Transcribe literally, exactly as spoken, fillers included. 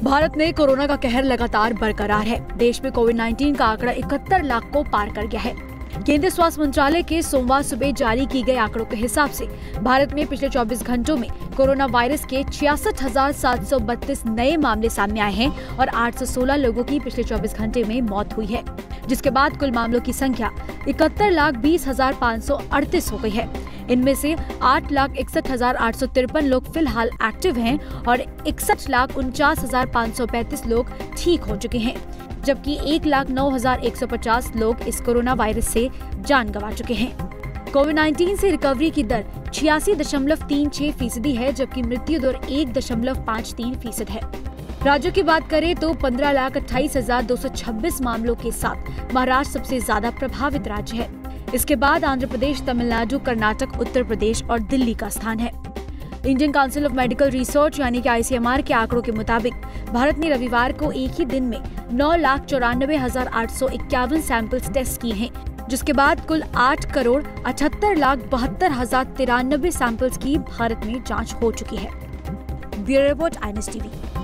भारत में कोरोना का कहर लगातार बरकरार है। देश में कोविड उन्नीस का आंकड़ा इकहत्तर लाख को पार कर गया है। केंद्रीय स्वास्थ्य मंत्रालय के सोमवार सुबह जारी की गए आंकड़ों के हिसाब से भारत में पिछले चौबीस घंटों में कोरोना वायरस के छियासठ हजार सात सौ बत्तीस नए मामले सामने आए हैं और आठ सौ सोलह लोगों की पिछले चौबीस घंटे में मौत हुई है, जिसके बाद कुल मामलों की संख्या इकहत्तर लाख बीस हजार पाँच सौ अड़तीस हो गई है। इनमें से आठ लाख इकसठ हजार आठ सौ तिरपन लोग फिलहाल एक्टिव हैं और इकसठ लाख उनचास हजार पाँच सौ पैंतीस लोग ठीक हो चुके हैं, जबकि एक लाख नौ हजार एक सौ पचास लोग इस कोरोना वायरस से जान गंवा चुके हैं। कोविड उन्नीस से रिकवरी की दर छियासी दशमलव तीन छह फीसदी है, जबकि मृत्यु दर एक दशमलव पाँच तीन फीसद है। राज्यों की बात करें तो पंद्रह लाख अट्ठाईस हजार दो सौ छब्बीस मामलों के साथ महाराष्ट्र सबसे ज्यादा प्रभावित राज्य है। इसके बाद आंध्र प्रदेश, तमिलनाडु, कर्नाटक, उत्तर प्रदेश और दिल्ली का स्थान है। Indian Council of Medical Research यानी कि आई सी एम आर के आंकड़ों के मुताबिक भारत ने रविवार को एक ही दिन में नौ लाख चौरानवे हजार आठ सौ इक्यावन सैंपल्स टेस्ट किए हैं, जिसके बाद कुल आठ करोड़ अठहत्तर लाख बहत्तर हजार तिरानबे सैंपल्स की भारत में जांच हो चुकी है। Bureau report, I N S TV.